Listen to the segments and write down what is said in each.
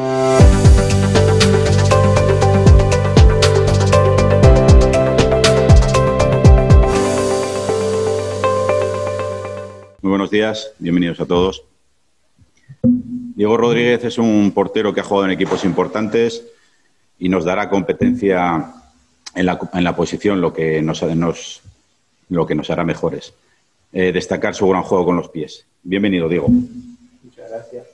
Muy buenos días, bienvenidos a todos. Diego Rodríguez es un portero que ha jugado en equipos importantes y nos dará competencia en la posición, lo que nos hará mejores. Destacar su gran juego con los pies. Bienvenido, Diego. Muchas gracias.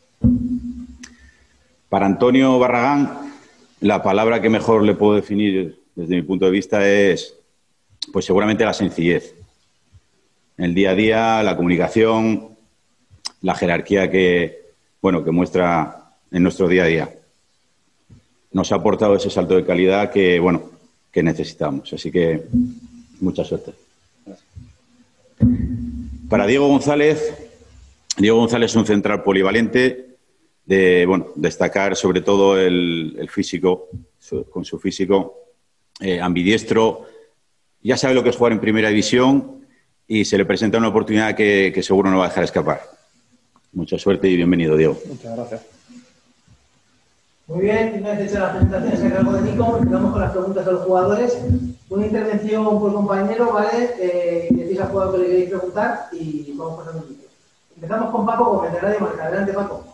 Para Antonio Barragán, la palabra que mejor le puedo definir desde mi punto de vista es, pues seguramente la sencillez. El día a día, la comunicación, la jerarquía que muestra en nuestro día a día. Nos ha aportado ese salto de calidad que necesitamos. Así que, mucha suerte. Gracias. Para Diego González es un central polivalente, destacar sobre todo el físico, con su físico, ambidiestro. Ya sabe lo que es jugar en primera división y se le presenta una oportunidad que seguro no va a dejar escapar. Mucha suerte y bienvenido, Diego. Muchas gracias. Muy bien, una vez hechas las presentaciones a cargo de Nico, empezamos con las preguntas de los jugadores. Una intervención por compañero, ¿vale? Decís al jugador que le queréis preguntar y vamos pasando un poquito. Empezamos con Paco Gómez, de Radio Marca. Adelante, Paco.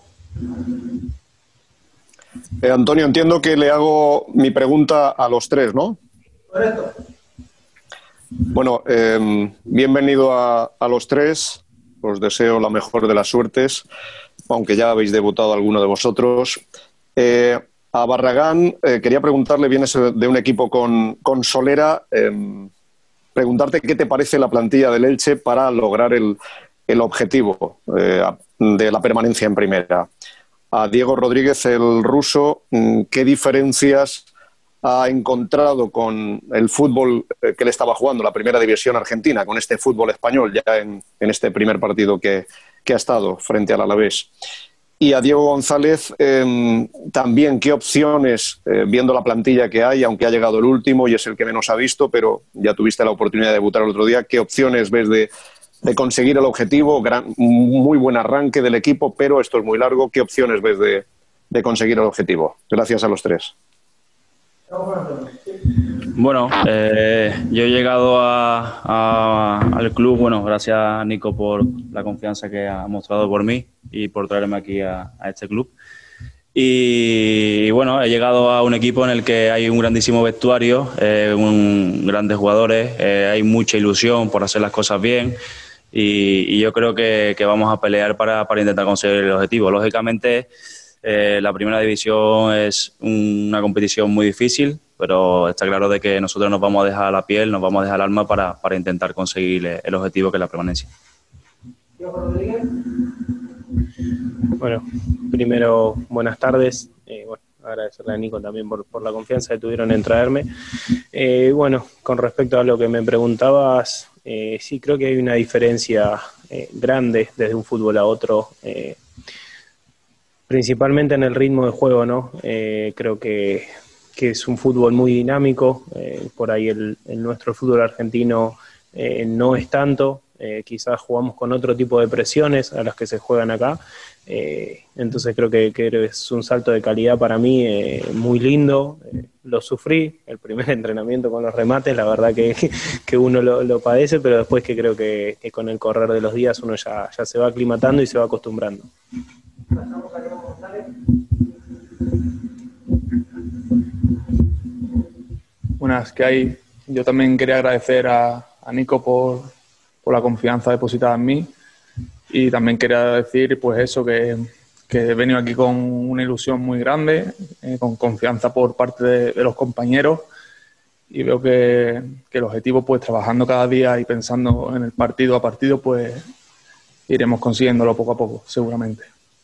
Antonio, entiendo que le hago mi pregunta a los tres, ¿no? Correcto. Bueno, bienvenido a los tres. Os deseo la mejor de las suertes, aunque ya habéis debutado alguno de vosotros. A Barragán, quería preguntarle, vienes de un equipo con Solera, preguntarte qué te parece la plantilla del Elche para lograr el objetivo de la permanencia en primera. A Diego Rodríguez, el ruso, ¿qué diferencias ha encontrado con el fútbol que le estaba jugando, la primera división argentina, con este fútbol español ya en este primer partido que ha estado frente al Alavés? Y a Diego González, también, ¿qué opciones, viendo la plantilla que hay, aunque ha llegado el último y es el que menos ha visto, pero ya tuviste la oportunidad de debutar el otro día, qué opciones ves de conseguir el objetivo? Muy buen arranque del equipo, pero esto es muy largo. ¿Qué opciones ves de conseguir el objetivo? Gracias a los tres. Bueno, yo he llegado al club, gracias a Nico por la confianza que ha mostrado por mí y por traerme aquí a este club. Y he llegado a un equipo en el que hay un grandísimo vestuario, grandes jugadores, hay mucha ilusión por hacer las cosas bien y yo creo que vamos a pelear para intentar conseguir el objetivo. Lógicamente, la primera división es una competición muy difícil, pero está claro de que nosotros nos vamos a dejar la piel, nos vamos a dejar el alma para intentar conseguir el objetivo, que es la permanencia. Bueno, primero, buenas tardes. Agradecerle a Nico también por la confianza que tuvieron en traerme. Con respecto a lo que me preguntabas, sí creo que hay una diferencia grande desde un fútbol a otro, principalmente en el ritmo de juego, ¿no? Creo que es un fútbol muy dinámico, por ahí el nuestro fútbol argentino no es tanto, quizás jugamos con otro tipo de presiones a las que se juegan acá, entonces creo que es un salto de calidad para mí muy lindo. Lo sufrí, el primer entrenamiento con los remates, la verdad que uno lo padece, pero después que creo que con el correr de los días uno ya se va aclimatando y se va acostumbrando. Pasamos a Diego González. Buenas, ¿qué hay? Yo también quería agradecer a Nico por la confianza depositada en mí y también quería decir que he venido aquí con una ilusión muy grande, con confianza por parte de los compañeros y veo que el objetivo, pues trabajando cada día y pensando en el partido a partido, pues iremos consiguiéndolo poco a poco, seguramente.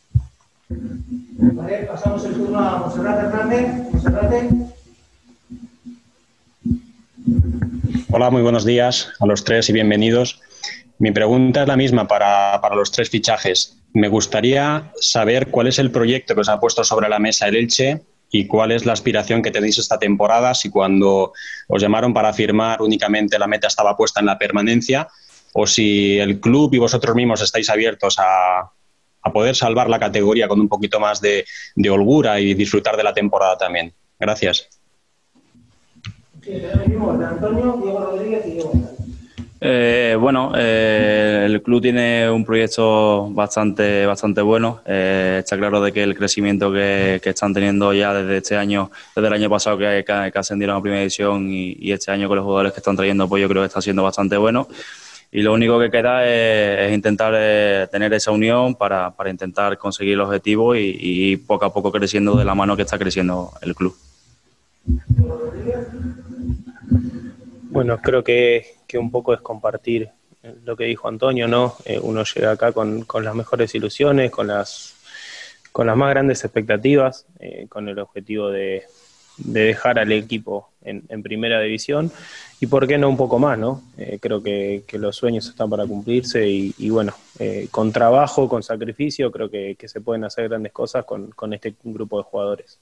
Vale, pasamos el turno a Monserrat Hernández. Monserrat. Hola, muy buenos días a los tres y bienvenidos. Mi pregunta es la misma para los tres fichajes. Me gustaría saber cuál es el proyecto que os ha puesto sobre la mesa el Elche y cuál es la aspiración que tenéis esta temporada, si cuando os llamaron para firmar únicamente la meta estaba puesta en la permanencia o si el club y vosotros mismos estáis abiertos a a poder salvar la categoría con un poquito más de holgura y disfrutar de la temporada también. Gracias. Sí, tenemos Antonio, Diego Rodríguez y Diego González. El club tiene un proyecto bastante bueno. Está claro de que el crecimiento que están teniendo ya desde este año, desde el año pasado que ascendieron a primera división y este año con los jugadores que están trayendo, pues yo creo que está siendo bastante bueno. Y lo único que queda es intentar tener esa unión para intentar conseguir el objetivo y poco a poco creciendo de la mano que está creciendo el club. Bueno, creo que un poco es compartir lo que dijo Antonio, ¿no? Uno llega acá con las mejores ilusiones, con las más grandes expectativas, con el objetivo de dejar al equipo en primera división y por qué no un poco más, ¿no? Creo que los sueños están para cumplirse y bueno, con trabajo, con sacrificio, creo que se pueden hacer grandes cosas con este grupo de jugadores.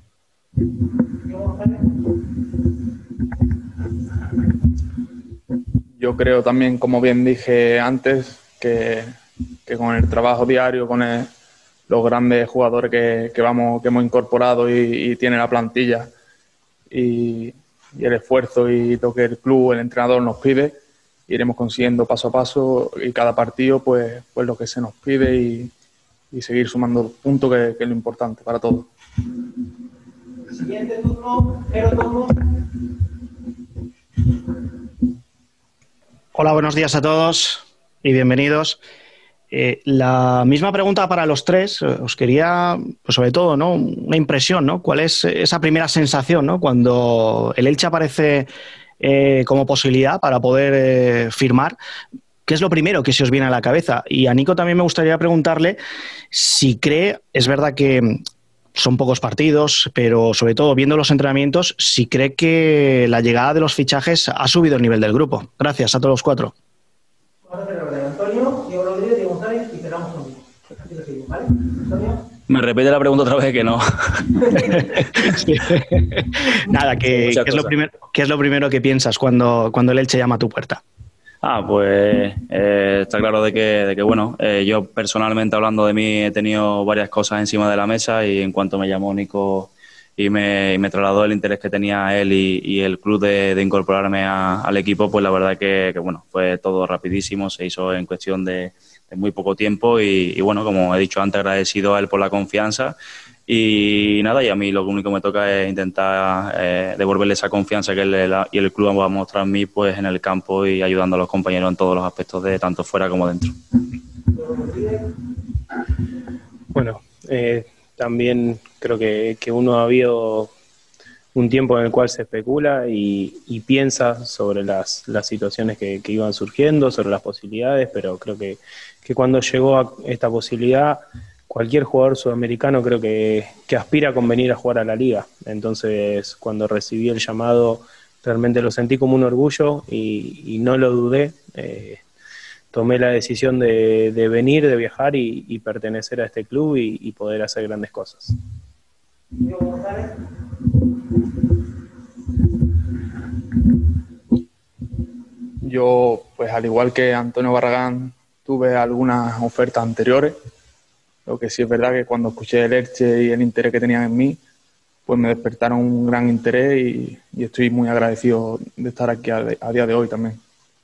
Yo creo también, como bien dije antes, que con el trabajo diario, con los grandes jugadores que hemos incorporado y tiene la plantilla y el esfuerzo y lo que el club, el entrenador nos pide, iremos consiguiendo paso a paso y cada partido pues lo que se nos pide y seguir sumando puntos, que es lo importante para todos. Siguiente turno, Jero Tombo. Hola, buenos días a todos y bienvenidos. La misma pregunta para los tres. Os quería, pues sobre todo, ¿no?, una impresión, ¿no? ¿Cuál es esa primera sensación, ¿no?, cuando el Elche aparece como posibilidad para poder firmar? ¿Qué es lo primero que se os viene a la cabeza? Y a Nico también me gustaría preguntarle si cree, es verdad que son pocos partidos, pero sobre todo viendo los entrenamientos, si cree que la llegada de los fichajes ha subido el nivel del grupo. Gracias a todos los cuatro. Antonio, Diego Rodríguez, Diego González y cerramos conmigo. ¿Vale? Antonio. Me repite la pregunta otra vez que no. Sí. Nada, ¿qué es lo primero que piensas cuando el Elche llama a tu puerta? Pues está claro de que bueno, yo personalmente, hablando de mí, he tenido varias cosas encima de la mesa y en cuanto me llamó Nico y me trasladó el interés que tenía él y el club de incorporarme al equipo, pues la verdad que bueno, fue todo rapidísimo, se hizo en cuestión de muy poco tiempo y bueno, como he dicho antes, agradecido a él por la confianza. Y nada, y a mí lo único que me toca es intentar devolverle esa confianza que él y el club va a mostrar en mí, pues en el campo y ayudando a los compañeros en todos los aspectos, de tanto fuera como dentro. Bueno, también creo que uno ha habido un tiempo en el cual se especula y piensa sobre las situaciones que iban surgiendo, sobre las posibilidades, pero creo que cuando llegó a esta posibilidad, cualquier jugador sudamericano creo que aspira con venir a jugar a la liga. Entonces, cuando recibí el llamado, realmente lo sentí como un orgullo y no lo dudé. Tomé la decisión de venir, de viajar y pertenecer a este club y poder hacer grandes cosas. Yo, pues al igual que Antonio Barragán, tuve algunas ofertas anteriores. Lo que sí es verdad que cuando escuché el Elche y el interés que tenían en mí, pues me despertaron un gran interés y estoy muy agradecido de estar aquí a día de hoy también.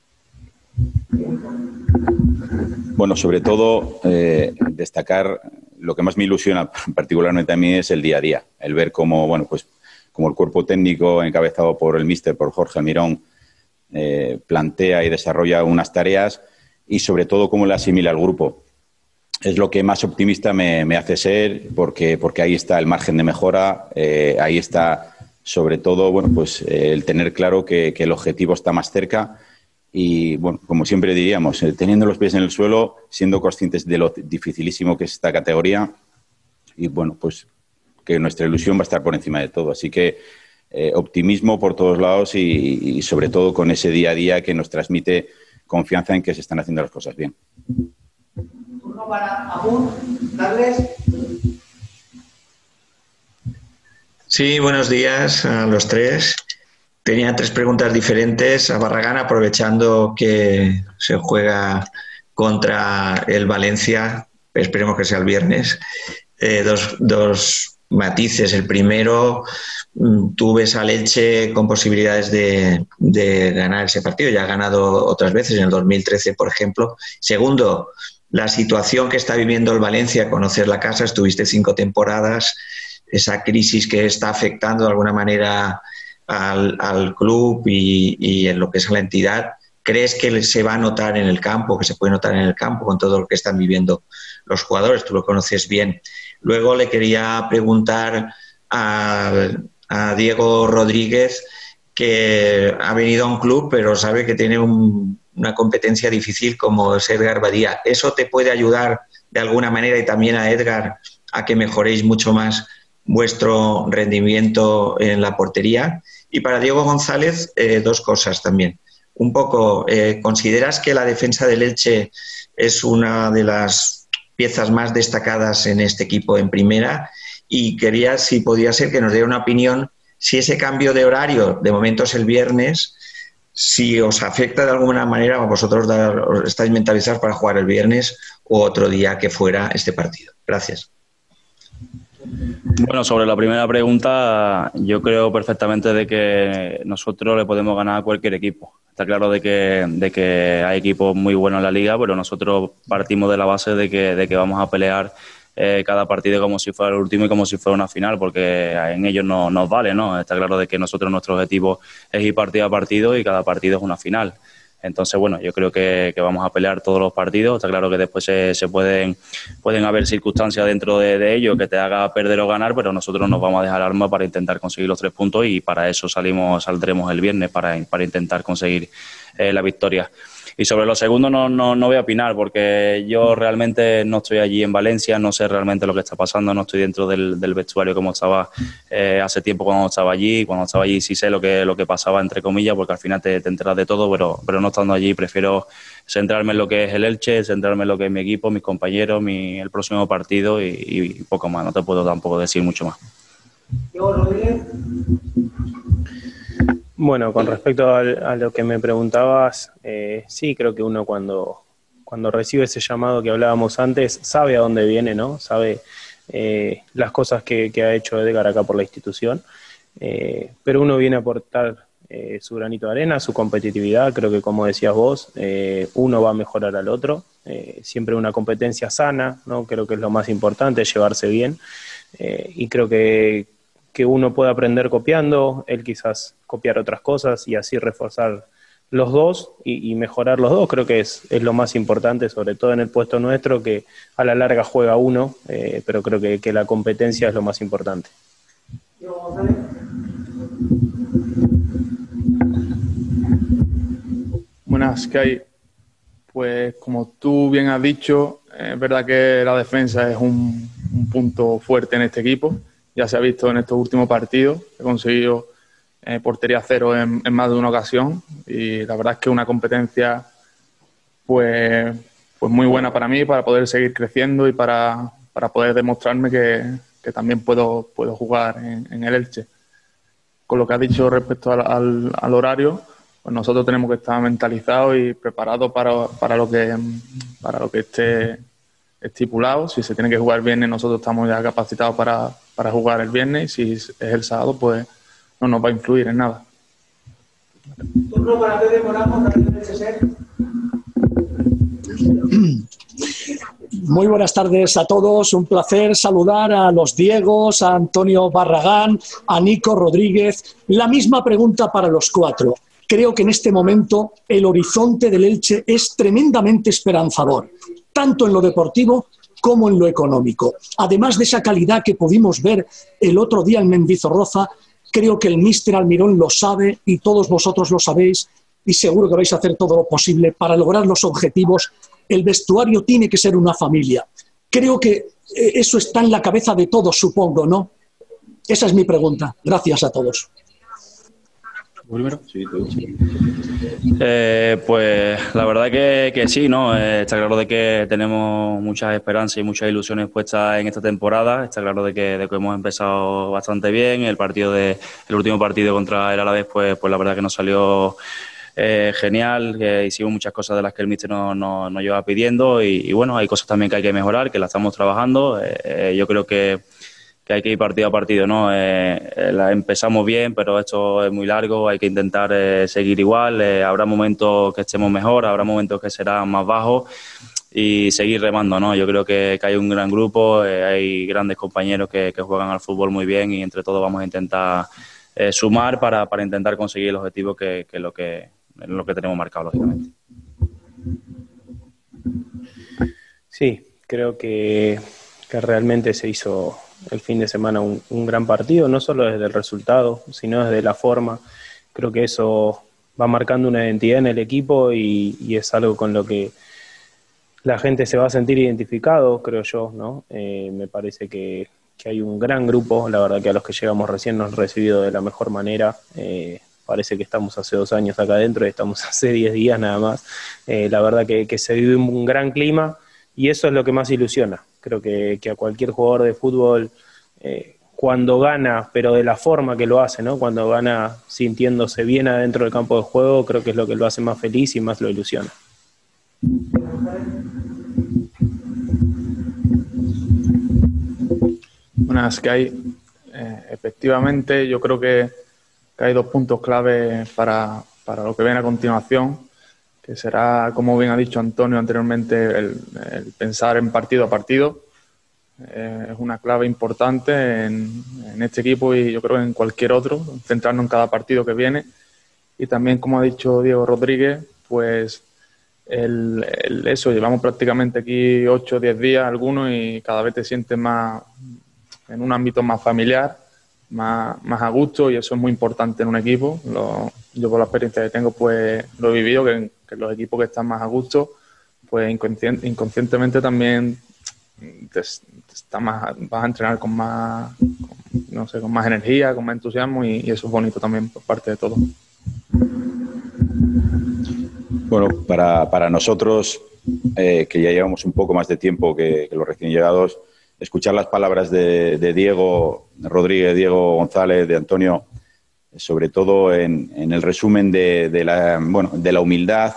Bueno, sobre todo destacar lo que más me ilusiona particularmente a mí es el día a día, el ver cómo, bueno, pues como el cuerpo técnico encabezado por el míster, por Jorge Almirón, plantea y desarrolla unas tareas y sobre todo cómo le asimila al grupo. Es lo que más optimista me hace ser, porque ahí está el margen de mejora, ahí está sobre todo, bueno, pues el tener claro que el objetivo está más cerca y, bueno, como siempre diríamos, teniendo los pies en el suelo, siendo conscientes de lo dificilísimo que es esta categoría y, bueno, pues que nuestra ilusión va a estar por encima de todo. Así que optimismo por todos lados y sobre todo con ese día a día que nos transmite confianza en que se están haciendo las cosas bien. Turno para Amun, Carles. Sí, buenos días a los tres. Tenía tres preguntas diferentes a Barragán, aprovechando que se juega contra el Valencia. esperemos que sea el viernes. Dos matices. El primero, tú ves al Elche con posibilidades de ganar ese partido. Ya ha ganado otras veces, en el 2013, por ejemplo. Segundo, la situación que está viviendo el Valencia, conocer la casa, estuviste 5 temporadas, esa crisis que está afectando de alguna manera al club y en lo que es la entidad. ¿Crees que se va a notar en el campo, que se puede notar en el campo con todo lo que están viviendo los jugadores? Tú lo conoces bien. Luego le quería preguntar a Diego Rodríguez, que ha venido a un club, pero sabe que tiene una competencia difícil como es Edgar Badía. ¿Eso te puede ayudar de alguna manera, y también a Edgar, a que mejoréis mucho más vuestro rendimiento en la portería? Y para Diego González, 2 cosas también. Un poco, ¿consideras que la defensa del Elche es una de las piezas más destacadas en este equipo en primera? Y quería, si podía ser, que nos diera una opinión si ese cambio de horario, de momento es el viernes, si os afecta de alguna manera, o vosotros estáis mentalizados para jugar el viernes o otro día que fuera este partido. Gracias. Bueno, sobre la primera pregunta, yo creo perfectamente de que nosotros le podemos ganar a cualquier equipo. Está claro de que hay equipos muy buenos en la liga, pero nosotros partimos de la base de que vamos a pelear cada partido como si fuera el último y como si fuera una final, porque en ellos no nos vale, ¿no? Está claro de que nosotros, nuestro objetivo es ir partido a partido y cada partido es una final. Entonces, bueno, yo creo que vamos a pelear todos los partidos. Está claro que después se pueden haber circunstancias dentro de ello que te haga perder o ganar, pero nosotros nos vamos a dejar armas para intentar conseguir los 3 puntos y para eso saldremos el viernes para intentar conseguir la victoria. Y sobre lo segundo no voy a opinar porque yo realmente no estoy allí en Valencia, no sé realmente lo que está pasando, no estoy dentro del vestuario como estaba hace tiempo cuando estaba allí. Cuando estaba allí sí sé lo que pasaba, entre comillas, porque al final te enteras de todo, pero no estando allí prefiero centrarme en lo que es el Elche, centrarme en lo que es mi equipo, mis compañeros, el próximo partido y poco más. No te puedo tampoco decir mucho más. Bueno, con respecto a lo que me preguntabas, sí, creo que uno cuando recibe ese llamado que hablábamos antes, sabe a dónde viene, ¿no? Sabe las cosas que ha hecho Edgar acá por la institución, pero uno viene a aportar su granito de arena, su competitividad. Creo que, como decías vos, uno va a mejorar al otro, siempre una competencia sana, ¿no? Creo que es lo más importante, llevarse bien, y creo que uno puede aprender copiando, él quizás copiar otras cosas y así reforzar los dos y mejorar los dos. Creo que es lo más importante, sobre todo en el puesto nuestro, que a la larga juega uno, pero creo que la competencia es lo más importante. Buenas, ¿qué hay? Pues como tú bien has dicho, es verdad que la defensa es un punto fuerte en este equipo. Ya se ha visto en estos últimos partidos, he conseguido portería cero en más de una ocasión y la verdad es que es una competencia pues muy buena para mí, para poder seguir creciendo y para poder demostrarme que también puedo jugar en el Elche. Con lo que has dicho respecto al horario, pues nosotros tenemos que estar mentalizados y preparados para lo que esté estipulado. Si se tiene que jugar el viernes, nosotros estamos ya capacitados para jugar el viernes. Si es el sábado, pues no nos va a influir en nada. Turno para Pepe Moramos, también del CSER. Muy buenas tardes a todos. Un placer saludar a los Diegos, a Antonio Barragán, a Nico Rodríguez. La misma pregunta para los 4. Creo que en este momento el horizonte del Elche es tremendamente esperanzador, tanto en lo deportivo como en lo económico. Además de esa calidad que pudimos ver el otro día en Mendizorroza, creo que el míster Almirón lo sabe y todos vosotros lo sabéis y seguro que vais a hacer todo lo posible para lograr los objetivos. El vestuario tiene que ser una familia. Creo que eso está en la cabeza de todos, supongo, ¿no? Esa es mi pregunta. Gracias a todos. Pues la verdad que sí, ¿no? Está claro de que tenemos muchas esperanzas y muchas ilusiones puestas en esta temporada. Está claro de que hemos empezado bastante bien. El último partido contra el Alavés, pues la verdad que nos salió genial, que hicimos muchas cosas de las que el míster nos lleva pidiendo y bueno, hay cosas también que hay que mejorar, que las estamos trabajando. Yo creo que hay que ir partido a partido, ¿no? Empezamos bien, pero esto es muy largo, hay que intentar seguir igual. Habrá momentos que estemos mejor, habrá momentos que serán más bajos y seguir remando, ¿no? Yo creo que hay un gran grupo, hay grandes compañeros que juegan al fútbol muy bien y entre todos vamos a intentar sumar para intentar conseguir el objetivo que es lo que tenemos marcado, lógicamente. Sí, creo que realmente se hizo el fin de semana un gran partido, no solo desde el resultado, sino desde la forma. Creo que eso va marcando una identidad en el equipo y es algo con lo que la gente se va a sentir identificado, creo yo, ¿no? Me parece que hay un gran grupo, la verdad que a los que llegamos recién nos han recibido de la mejor manera. Parece que estamos hace 2 años acá adentro y estamos hace 10 días nada más. La verdad que se vive un gran clima y eso es lo que más ilusiona. Creo que a cualquier jugador de fútbol, cuando gana, pero de la forma que lo hace, ¿no? Cuando gana sintiéndose bien adentro del campo de juego, creo que es lo que lo hace más feliz y más lo ilusiona. Bueno, es que hay, efectivamente, yo creo que hay 2 puntos clave para lo que viene a continuación, que será, como bien ha dicho Antonio anteriormente, el pensar en partido a partido. Es una clave importante en este equipo y yo creo en cualquier otro, centrarnos en cada partido que viene. Y también, como ha dicho Diego Rodríguez, pues eso, llevamos prácticamente aquí 8 o 10 días algunos y cada vez te sientes más en un ámbito más familiar, más a gusto, y eso es muy importante en un equipo. Yo por la experiencia que tengo pues lo he vivido, que los equipos que están más a gusto, pues inconscientemente también vas a entrenar con más energía, con más entusiasmo y eso es bonito también por parte de todos. Bueno, para nosotros, que ya llevamos un poco más de tiempo que los recién llegados, escuchar las palabras de Diego Rodríguez, Diego González, de Antonio, sobre todo en el resumen de la humildad,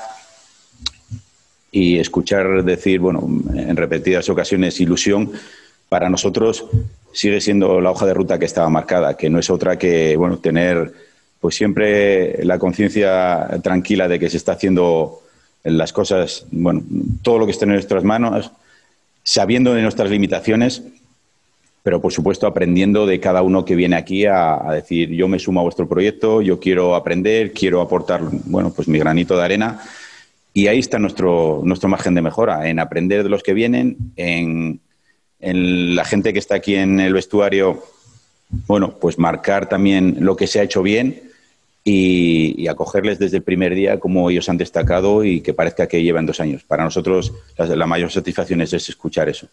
y escuchar decir, en repetidas ocasiones, ilusión, para nosotros sigue siendo la hoja de ruta que estaba marcada, que no es otra que tener pues siempre la conciencia tranquila de que se está haciendo las cosas, todo lo que esté en nuestras manos, sabiendo de nuestras limitaciones, pero por supuesto aprendiendo de cada uno que viene aquí a decir, yo me sumo a vuestro proyecto, yo quiero aprender, quiero aportar pues mi granito de arena, y ahí está nuestro margen de mejora, en aprender de los que vienen, en la gente que está aquí en el vestuario, pues marcar también lo que se ha hecho bien y acogerles desde el primer día como ellos han destacado y que parezca que llevan 2 años. Para nosotros la mayor satisfacción es escuchar eso.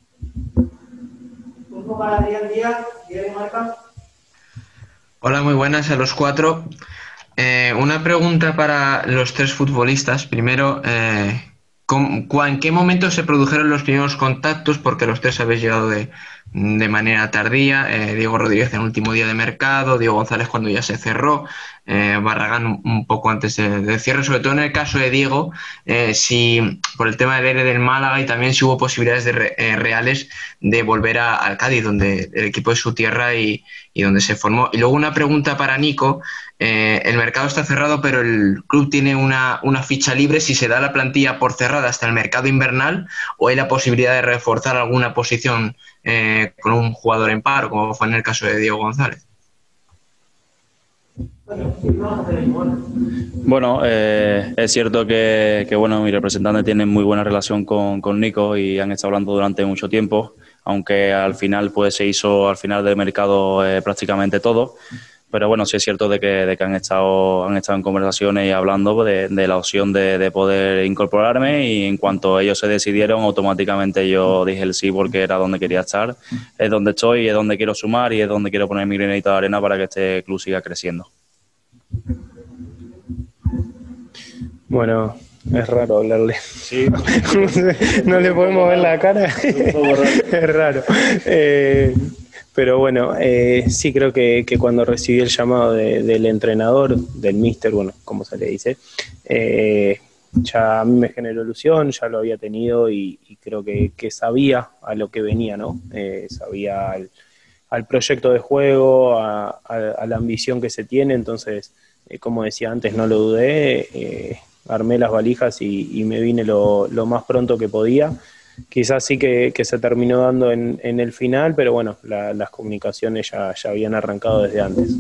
Para Adrián Díaz, Diego Marca. Hola, muy buenas a los 4. Una pregunta para los 3 futbolistas. Primero, ¿en qué momento se produjeron los primeros contactos? Porque los 3 habéis llegado de manera tardía. Diego Rodríguez en el último día de mercado, Diego González cuando ya se cerró, Barragán un poco antes del cierre. Sobre todo en el caso de Diego, si por el tema del ERE del Málaga y también si hubo posibilidades reales de volver al Cádiz, donde el equipo es su tierra y donde se formó. Y luego una pregunta para Nico. El mercado está cerrado, pero el club tiene una ficha libre. Si se da la plantilla por cerrada hasta el mercado invernal, o hay la posibilidad de reforzar alguna posición con un jugador en paro, como fue en el caso de Diego González. Bueno, es cierto que mi representante tiene muy buena relación con Nico y han estado hablando durante mucho tiempo, aunque al final pues se hizo al final del mercado prácticamente todo. Pero bueno, sí es cierto de que han estado en conversaciones y hablando de la opción de poder incorporarme, y en cuanto ellos se decidieron, automáticamente yo dije el sí, porque era donde quería estar, es donde estoy, es donde quiero sumar y es donde quiero poner mi granito de arena para que este club siga creciendo. Bueno, es raro hablarle. Sí. No le podemos ver la cara. Es raro. Pero bueno, sí creo que cuando recibí el llamado del entrenador, del míster, bueno, como se le dice, ya a mí me generó ilusión, ya lo había tenido y creo que sabía a lo que venía, ¿no? Sabía al proyecto de juego, a la ambición que se tiene, entonces, como decía antes, no lo dudé, armé las valijas y me vine lo más pronto que podía. Quizás sí que se terminó dando en el final, pero bueno, las comunicaciones ya habían arrancado desde antes.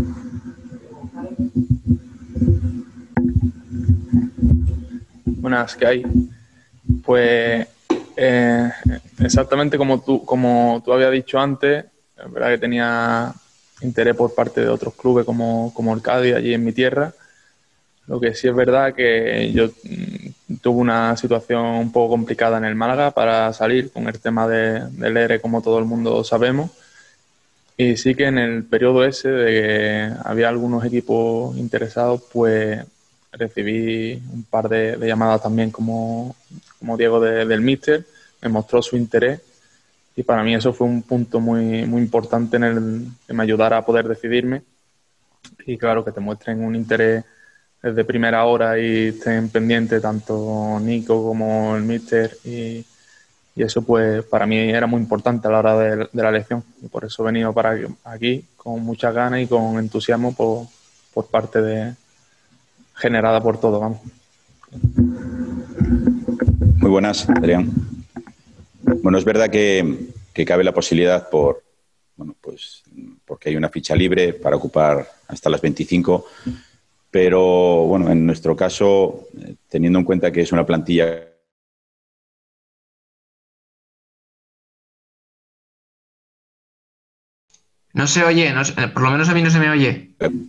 Buenas, ¿qué hay? Pues exactamente como tú habías dicho antes, es verdad que tenía interés por parte de otros clubes como el Cádiz allí en mi tierra. Lo que sí es verdad que yo tuve una situación un poco complicada en el Málaga para salir con el tema del ERE, como todo el mundo sabemos. Y sí que en el periodo ese de que había algunos equipos interesados, pues recibí un par de llamadas también como Diego del míster, me mostró su interés y para mí eso fue un punto muy, muy importante en el que me ayudara a poder decidirme. Y claro, que te muestren un interés desde primera hora y estén pendientes tanto Nico como el míster y eso pues para mí era muy importante a la hora de la elección y por eso he venido para aquí con muchas ganas y con entusiasmo por parte generada por todo, vamos. Muy buenas, Adrián. Bueno, es verdad que cabe la posibilidad porque hay una ficha libre para ocupar hasta las 25, pero bueno, en nuestro caso, teniendo en cuenta que es una plantilla No se oye, por lo menos a mí no se me oye.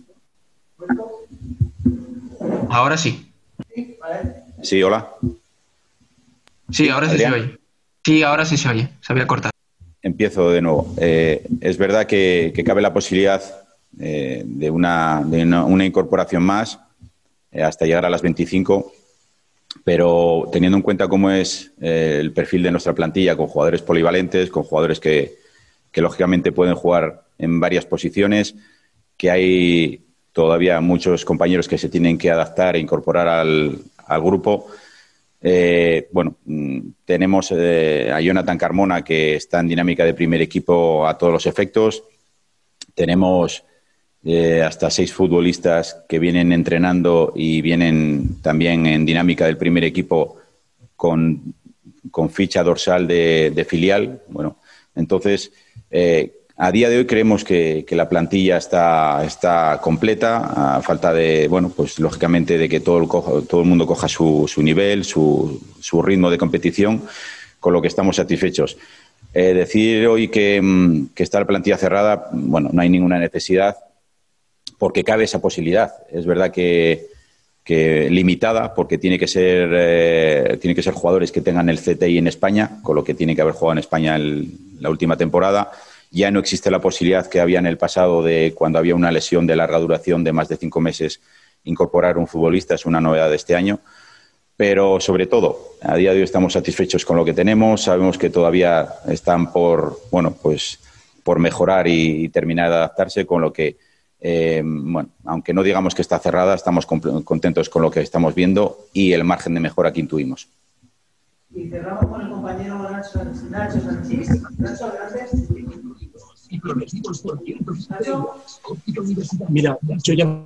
Ahora sí. Sí, hola. Sí, ahora sí se oye. Sí, ahora sí se oye. Se había cortado. Empiezo de nuevo. Es verdad que cabe la posibilidad de una incorporación más hasta llegar a las 25, pero teniendo en cuenta cómo es el perfil de nuestra plantilla, con jugadores polivalentes, con jugadores que lógicamente pueden jugar en varias posiciones, que hay todavía muchos compañeros que se tienen que adaptar e incorporar al grupo. Tenemos a Jonathan Carmona, que está en dinámica de primer equipo a todos los efectos. Tenemos hasta 6 futbolistas que vienen entrenando y vienen también en dinámica del primer equipo con ficha dorsal de filial. Bueno, entonces, a día de hoy creemos que la plantilla está completa, a falta de, lógicamente, de que todo el mundo coja su nivel, su ritmo de competición, con lo que estamos satisfechos. Decir hoy que está la plantilla cerrada, bueno, no hay ninguna necesidad, porque cabe esa posibilidad. Es verdad que limitada, porque tiene que ser jugadores que tengan el CTI en España, con lo que tiene que haber jugado en España la última temporada. Ya no existe la posibilidad que había en el pasado de, cuando había una lesión de larga duración de más de 5 meses, incorporar un futbolista. Es una novedad de este año. Pero, sobre todo, a día de hoy estamos satisfechos con lo que tenemos. Sabemos que todavía están por mejorar y terminar de adaptarse, con lo que, aunque no digamos que está cerrada, estamos contentos con lo que estamos viendo y el margen de mejora que intuimos. Y cerramos con el compañero Nacho Sánchez. Nacho, gracias. Mira, yo ya...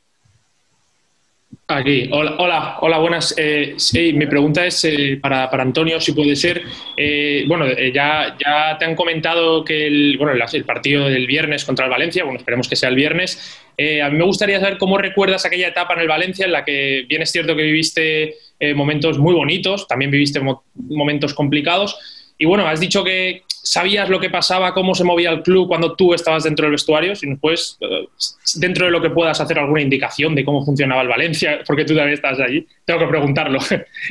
Aquí, hola, buenas. Sí, mi pregunta es para Antonio, si puede ser. Ya te han comentado que el partido del viernes contra el Valencia, bueno, esperemos que sea el viernes. A mí me gustaría saber cómo recuerdas aquella etapa en el Valencia en la que, bien es cierto que viviste momentos muy bonitos, también viviste momentos complicados. Y bueno, has dicho que sabías lo que pasaba, cómo se movía el club cuando tú estabas dentro del vestuario. Si nos puedes, dentro de lo que puedas, hacer alguna indicación de cómo funcionaba el Valencia, porque tú también estás allí. Tengo que preguntarlo.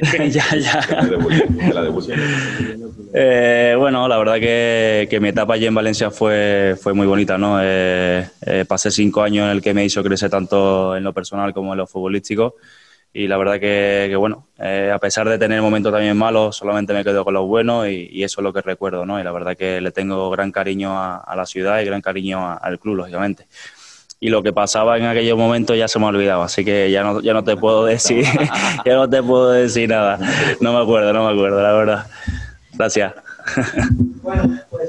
Bueno, la verdad que mi etapa allí en Valencia fue muy bonita, ¿no? Pasé 5 años en el que me hizo crecer tanto en lo personal como en lo futbolístico. y la verdad que bueno, a pesar de tener momentos también malos, solamente me quedo con los buenos y eso es lo que recuerdo, ¿no? Y la verdad que le tengo gran cariño a la ciudad y gran cariño al club, lógicamente. Y lo que pasaba en aquellos momentos ya se me ha olvidado, así que ya no te puedo decir, ya no te puedo decir nada. No me acuerdo, la verdad. Gracias. Bueno, pues